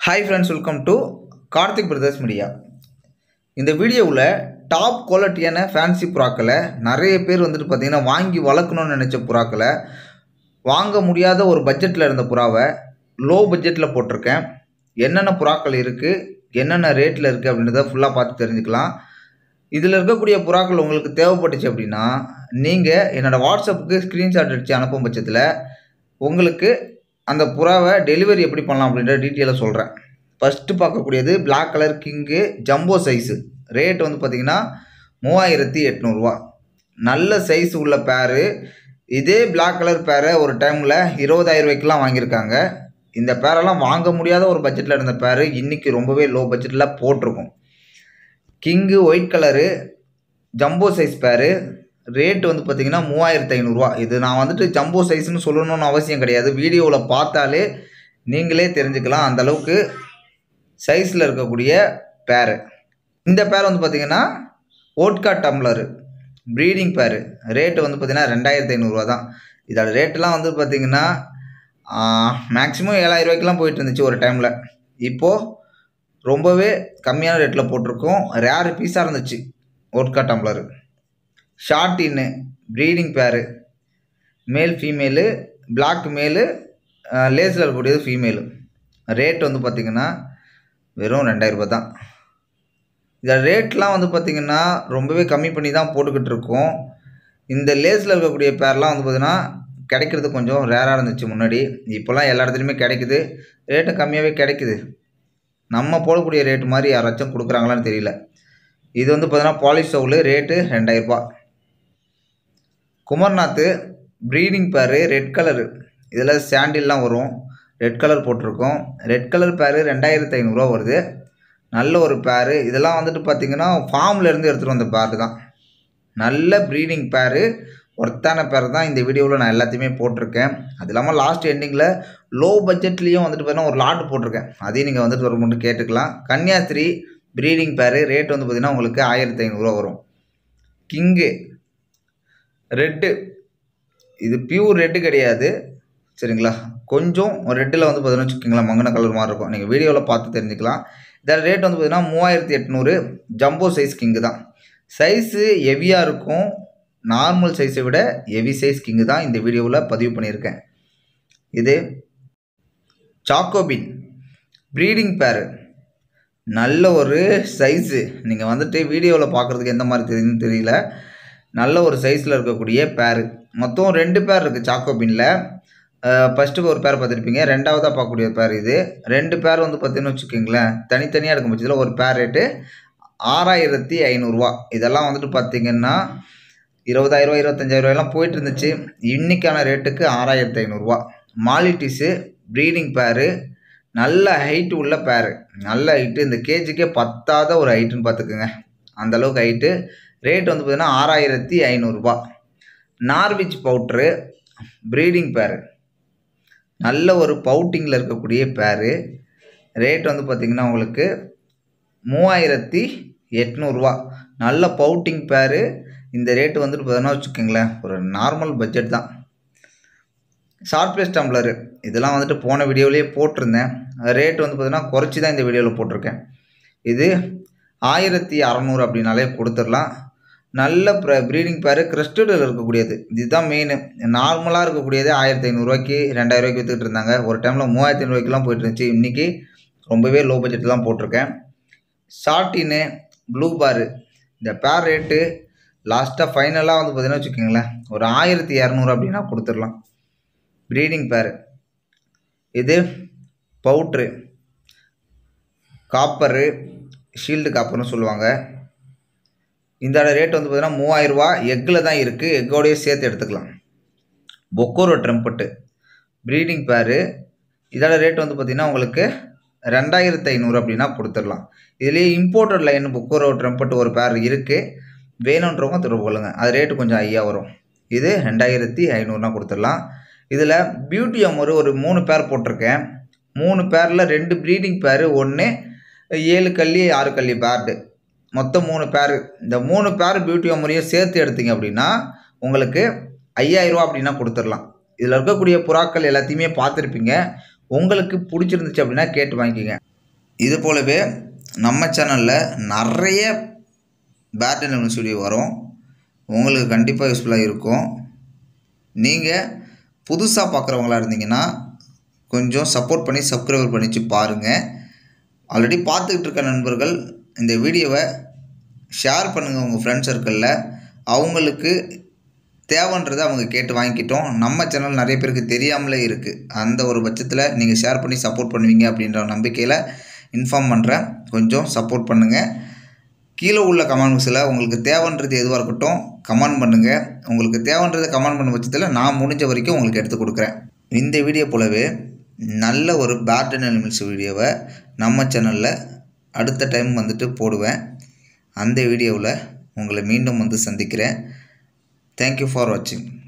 Hi friends, welcome to Karthik Brothers Media. இந்த வீடியோவில் top குவாலிட்டியான ஃபேன்சி புறாக்களை நிறைய பேர் வந்துட்டு பார்த்தீங்கன்னா வாங்கி வளர்க்கணும்னு நினச்ச புறாக்களை வாங்க முடியாத ஒரு பட்ஜெட்டில் இருந்த புறாவை லோ பட்ஜெட்டில் போட்டிருக்கேன். என்னென்ன புறாக்கள் இருக்குது, என்னென்ன ரேட்டில் இருக்குது அப்படின்றத ஃபுல்லாக பார்த்து தெரிஞ்சுக்கலாம். இதில் இருக்கக்கூடிய புறாக்கள் உங்களுக்கு தேவைப்பட்டுச்சு அப்படின்னா நீங்கள் என்னோடய வாட்ஸ்அப்புக்கு ஸ்க்ரீன்ஷாட் அடித்து அனுப்பும் பட்சத்தில் உங்களுக்கு அந்த புறாவை டெலிவரி எப்படி பண்ணலாம் அப்படின்ற டீட்டெயிலாக சொல்கிறேன். ஃபஸ்ட்டு பார்க்கக்கூடியது black colour king jumbo size. Rate வந்து பார்த்திங்கன்னா 3800 நல்ல சைஸ் உள்ள பேரு. இதே பிளாக் கலர் பேரை ஒரு டைமில் 20,000 ரூபாய்க்குலாம் வாங்கியிருக்காங்க. இந்த பேரெல்லாம் வாங்க முடியாத ஒரு பட்ஜெட்டில் இருந்த பேரு இன்றைக்கி ரொம்பவே லோ பட்ஜெட்டில் போட்டிருக்கும். King white colour jumbo size pair. Rate வந்து பார்த்திங்கன்னா 3500. இது நான் வந்துட்டு ஜம்போ சைஸ்னு சொல்லணும்னு அவசியம் கிடையாது. வீடியோவில் பார்த்தாலே நீங்களே தெரிஞ்சுக்கலாம் அந்தளவுக்கு சைஸில் இருக்கக்கூடிய பேரு. இந்த பேர் வந்து பார்த்திங்கன்னா ஓட்கா டம்ளரு ப்ரீடிங் பேரு. ரேட்டு வந்து பார்த்திங்கன்னா 2500 தான். இதோட ரேட்டெலாம் வந்து பார்த்திங்கன்னா மேக்ஸிமம் 7000 ரூபாய்க்குலாம் போயிட்டு இருந்துச்சு ஒரு டைமில். இப்போது ரொம்பவே கம்மியான ரேட்டில் போட்டிருக்கோம். ரேர் பீஸாக இருந்துச்சு ஓட்கா டம்ளரு. ஷார்ட் இன்னு breeding pair, male female, black மேலு, லேஸில் இருக்கக்கூடியது ஃபீமேலு. ரேட் வந்து பார்த்திங்கன்னா வெறும் 2000 ரூபா தான். இந்த ரேட்லாம் வந்து பார்த்திங்கன்னா ரொம்பவே கம்மி பண்ணி தான் போட்டுக்கிட்டு இருக்கோம். இந்த லேஸில் இருக்கக்கூடிய பேர்லாம் வந்து பார்த்திங்கன்னா கிடைக்கிறது கொஞ்சம் ரேராக இருந்துச்சு முன்னாடி. இப்போலாம் எல்லா இடத்துலையுமே கிடைக்குது. ரேட்டும் கம்மியாகவே கிடைக்குது. நம்ம போடக்கூடிய ரேட்டு மாதிரி யாராச்சும் கொடுக்குறாங்களான்னு தெரியல. இது வந்து பார்த்திங்கன்னா பாலிஷ் சவுலு. ரேட்டு 2000 ரூபா. குமர்நாத்து ப்ரீடிங் பேரு ரெட் கலரு. இதில் சாண்டில்லாம் வரும். ரெட் கலர் போட்டிருக்கோம். ரெட் கலர் பேரு 2500 வருது. நல்ல ஒரு பேரு. இதெல்லாம் வந்துட்டு பார்த்திங்கன்னா ஃபார்ம்லேருந்து எடுத்துகிட்டு வந்த பேரு தான். நல்ல ப்ரீடிங் பேரு, ஒர்த்தான பேர் தான். இந்த வீடியோவில் நான் எல்லாத்தையுமே போட்டிருக்கேன். அது இல்லாமல் லாஸ்ட் எண்டிங்கில் லோ பட்ஜெட்லேயும் வந்துட்டு பார்த்தீங்கன்னா ஒரு லாட் போட்டிருக்கேன். அதையும் நீங்கள் வந்துட்டு வர மட்டும் கேட்டுக்கலாம். கன்னியாஸ்திரி ப்ரீடிங் பேரு. ரேட் வந்து பார்த்திங்கன்னா உங்களுக்கு 1500 வரும். King red. இது பியூர் ரெட்டு கிடையாது சரிங்களா. கொஞ்சம் ரெட்டில் வந்து பார்த்தீங்கன்னா வச்சுக்கோங்களேன் மங்கன கலர் மாதிரி இருக்கும். நீங்கள் வீடியோவில் பார்த்து தெரிஞ்சுக்கலாம். இதோட ரேட் வந்து பார்த்திங்கன்னா 3800. ஜம்போ சைஸ் கிங்கு தான். சைஸு ஹெவியாக இருக்கும். நார்மல் சைஸை விட ஹெவி சைஸ் கிங்கு தான் இந்த வீடியோவில் பதிவு பண்ணியிருக்கேன். இது சாக்கோபின் ப்ரீடிங் பேரு. நல்ல ஒரு சைஸு. நீங்கள் வந்துட்டு வீடியோவில் பார்க்குறதுக்கு எந்த மாதிரி தெரியுதுன்னு தெரியல. நல்ல ஒரு சைஸில் இருக்கக்கூடிய பேரு. மொத்தம் 2 பேர் இருக்குது சாக்கோபினில். ஃபஸ்ட்டு ஒரு பேர் பார்த்துருப்பீங்க. ரெண்டாவதாக பார்க்கக்கூடிய பேர் இது. 2 பேர் வந்து பார்த்தீங்கன்னு வச்சுக்கோங்களேன் தனித்தனியாக எடுக்கும் பட்சத்தில் ஒரு பேர் ரேட்டு 6500. இதெல்லாம் வந்துட்டு பார்த்திங்கன்னா 20,000 25,000 ரூபாயெல்லாம் போயிட்டு இருந்துச்சு. இன்றைக்கான ரேட்டுக்கு 6500. மாலிட்டிஸு ப்ரீடிங் பேரு. நல்ல ஹைட்டு உள்ள பேரு. நல்ல ஹைட்டு. இந்த கேஜிக்கே பத்தாத ஒரு ஹைட்டுன்னு பார்த்துக்குங்க. அந்தளவுக்கு ஹைட்டு. ரேட் வந்து பார்த்திங்கன்னா 6500. நார்விச் பவுட்ரு ப்ரீடிங் பேரு. நல்ல ஒரு பவுட்டிங்கில் இருக்கக்கூடிய பேரு. ரேட் வந்து பார்த்திங்கன்னா உங்களுக்கு 3800. நல்ல பவுட்டிங் பேரு. இந்த ரேட்டு வந்துட்டு பார்த்தீங்கன்னா வச்சுக்கோங்களேன் ஒரு நார்மல் பட்ஜெட் தான். Short face tumbler. இதெல்லாம் வந்துட்டு போன வீடியோவிலேயே போட்டிருந்தேன். ரேட் வந்து பார்த்திங்கன்னா குறைச்சி தான் இந்த வீடியோவில் போட்டிருக்கேன். இது 1600 அப்படின்னாலே கொடுத்துடலாம். நல்ல ப்ரீடிங் பேரு. கிறிஸ்டடில் இருக்கக்கூடியது. இதுதான் மெயின். நார்மலாக இருக்கக்கூடியது 1500 ரூபாய்க்கு 2000 ரூபாய்க்கு விற்றுக்கிட்டு இருந்தாங்க. ஒரு டைமில் 3500 ரூபாய்க்குலாம் போயிட்டு இருந்துச்சு. இன்றைக்கி ரொம்பவே லோ பட்ஜெட் தான் போட்டிருக்கேன். ஷார்ட்டின்னு ப்ளூ பாரு. இந்த பேர் ரேட்டு லாஸ்ட்டாக ஃபைனலாக வந்து பார்த்திங்கன்னா வச்சுக்கோங்களேன் ஒரு 1200 அப்படின்னா கொடுத்துடலாம். ப்ரீடிங் பேரு. இது பவுட்ரு காப்பரு ஷீல்டு காப்பர்னு சொல்லுவாங்க. இந்த ரேட் வந்து பார்த்திங்கன்னா 3000 ரூபா. எக்கில் தான் இருக்குது. எக்கோடையே சேர்த்து எடுத்துக்கலாம். பொக்கோரோ ட்ரம்பட்டு ப்ரீடிங் பேரு. இதோட ரேட் வந்து பார்த்திங்கன்னா உங்களுக்கு 2500 அப்படின்னா கொடுத்துடலாம். இதுலேயே இம்போர்ட்டட் லைன் பொக்கோரோ ட்ரம்பட்டு ஒரு பேர் இருக்குது. வேணுன்றவங்க தொடர்பு கொள்ளுங்கள். அது ரேட்டு கொஞ்சம் ஹையாக வரும். இது 2500 கொடுத்துடலாம். இதில் பியூட்டி அமர் ஒரு 3 பேர் போட்டிருக்கேன். 3 பேரில் 2 ப்ரீடிங் பேரு, 1 7 கல்லி 6 கல்லி பேர்டு. மொத்தம் 3 பேர். இந்த 3 பேர் பியூட்டி அமரையும் சேர்த்து எடுத்தீங்க அப்படின்னா உங்களுக்கு 5000 ரூபா அப்படின்னா கொடுத்துடலாம். இதில் இருக்கக்கூடிய புறாக்கள் எல்லாத்தையுமே பார்த்துருப்பீங்க. உங்களுக்கு பிடிச்சிருந்துச்சு அப்படின்னா கேட்டு வாங்கிக்கிங்க. இது போலவே நம்ம சேனலில் நிறைய பேட் அனிமல்ஸ் வீடியோ வரும். உங்களுக்கு கண்டிப்பாக யூஸ்ஃபுல்லாக இருக்கும். நீங்கள் புதுசாக பார்க்குறவங்களா இருந்தீங்கன்னா கொஞ்சம் சப்போர்ட் பண்ணி சப்ஸ்கிரைப் பண்ணிச்சு பாருங்கள். ஆல்ரெடி பார்த்துக்கிட்டு இருக்க நண்பர்கள் இந்த வீடியோவை ஷேர் பண்ணுங்கள் உங்கள் ஃப்ரெண்ட்ஸ் சர்க்கிளில். அவங்களுக்கு தேவைன்றதை அவங்க கேட்டு வாங்கிக்கிட்டோம். நம்ம சேனல் நிறைய பேருக்கு தெரியாமலே இருக்குது. அந்த ஒரு பட்சத்தில் நீங்கள் ஷேர் பண்ணி சப்போர்ட் பண்ணுவீங்க அப்படின்ற நம்பிக்கையில் இன்ஃபார்ம் பண்ணுறேன். கொஞ்சம் சப்போர்ட் பண்ணுங்கள். கீழே உள்ள கமெண்ட் பாக்ஸில் உங்களுக்கு தேவைன்றது எதுவாக இருக்கட்டும் கமெண்ட் பண்ணுங்கள். உங்களுக்கு தேவைன்றதை கமெண்ட் பண்ண பட்சத்தில் நான் முடிஞ்ச வரைக்கும் உங்களுக்கு எடுத்து கொடுக்குறேன். இந்த வீடியோ போலவே நல்ல ஒரு பேட் அனிமல்ஸ் வீடியோவை நம்ம சேனலில் அடுத்த டைம் வந்துட்டு போடுவேன். அந்த வீடியோவில் உங்களை மீண்டும் வந்து சந்திக்கிறேன். Thank you for watching.